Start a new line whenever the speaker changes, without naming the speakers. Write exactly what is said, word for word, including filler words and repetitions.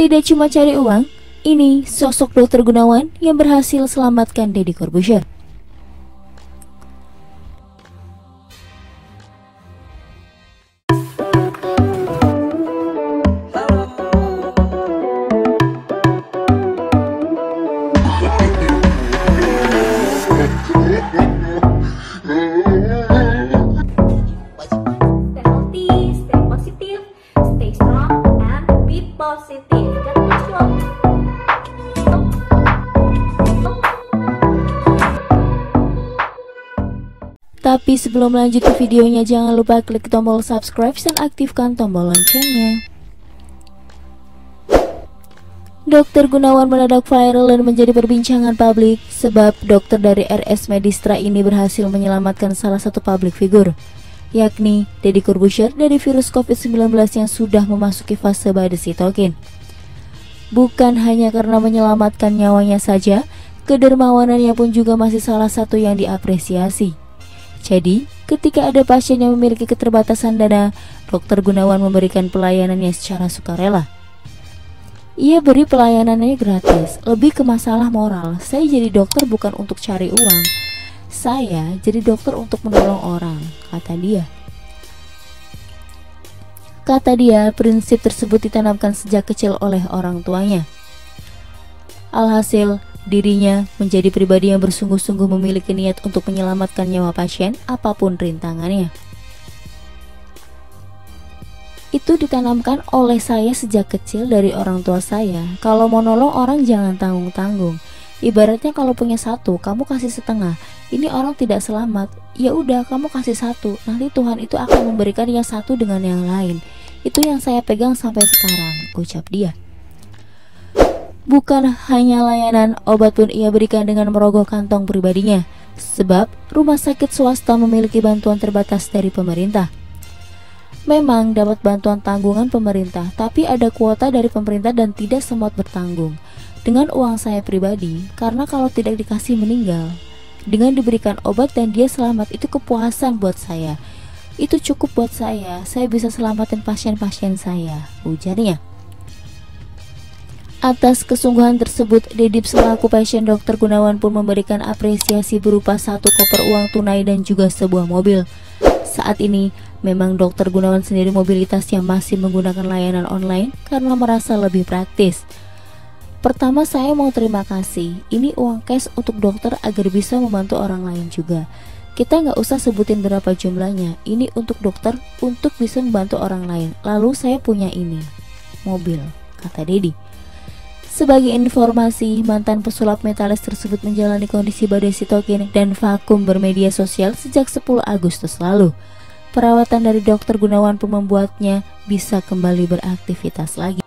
Tidak cuma cari uang, ini sosok dokter Gunawan yang berhasil selamatkan Deddy Corbuzier. Tapi sebelum lanjut ke videonya, jangan lupa klik tombol subscribe dan aktifkan tombol loncengnya. Dokter Gunawan mendadak viral dan menjadi perbincangan publik sebab dokter dari R S Medistra ini berhasil menyelamatkan salah satu publik figur, yakni Deddy Corbuzier dari virus covid sembilan belas yang sudah memasuki fase badai sitokin. Bukan hanya karena menyelamatkan nyawanya saja, kedermawanannya pun juga masih salah satu yang diapresiasi. Jadi, ketika ada pasien yang memiliki keterbatasan dana, dokter Gunawan memberikan pelayanannya secara sukarela. Ia beri pelayanannya gratis, lebih ke masalah moral. Saya jadi dokter bukan untuk cari uang. Saya jadi dokter untuk menolong orang, kata dia. Kata dia, prinsip tersebut ditanamkan sejak kecil oleh orang tuanya. Alhasil, dirinya menjadi pribadi yang bersungguh-sungguh memiliki niat untuk menyelamatkan nyawa pasien apapun rintangannya. Itu ditanamkan oleh saya sejak kecil dari orang tua saya. Kalau mau nolong orang jangan tanggung-tanggung. Ibaratnya kalau punya satu, kamu kasih setengah. Ini orang tidak selamat. Ya udah, kamu kasih satu. Nanti Tuhan itu akan memberikan yang satu dengan yang lain. Itu yang saya pegang sampai sekarang, ucap dia. Bukan hanya layanan, obat pun ia berikan dengan merogoh kantong pribadinya, sebab rumah sakit swasta memiliki bantuan terbatas dari pemerintah. Memang dapat bantuan tanggungan pemerintah, tapi ada kuota dari pemerintah dan tidak semua bertanggung. Dengan uang saya pribadi, karena kalau tidak dikasih meninggal. Dengan diberikan obat dan dia selamat, itu kepuasan buat saya. Itu cukup buat saya, saya bisa selamatin pasien-pasien saya, ujarnya. Atas kesungguhan tersebut, Deddy selaku pasien dokter Gunawan pun memberikan apresiasi berupa satu koper uang tunai dan juga sebuah mobil. Saat ini, memang dokter Gunawan sendiri mobilitas yang masih menggunakan layanan online karena merasa lebih praktis. Pertama, saya mau terima kasih. Ini uang cash untuk dokter agar bisa membantu orang lain juga. Kita nggak usah sebutin berapa jumlahnya. Ini untuk dokter untuk bisa membantu orang lain. Lalu saya punya ini, mobil, kata Deddy. Sebagai informasi, mantan pesulap metalis tersebut menjalani kondisi badai sitokin dan vakum bermedia sosial sejak sepuluh Agustus lalu. Perawatan dari dokter Gunawan pun membuatnya bisa kembali beraktivitas lagi.